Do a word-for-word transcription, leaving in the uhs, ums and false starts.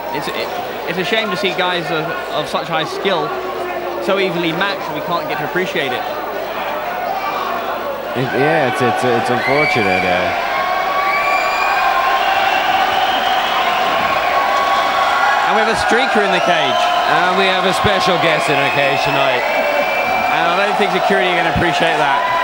it's it, it's a shame to see guys of, of such high skill so evenly matched and we can't get to appreciate it. it yeah, it's it's it's unfortunate. Uh, And we have a streaker in the cage. And we have a special guest in the cage tonight. And I don't think security are going to appreciate that.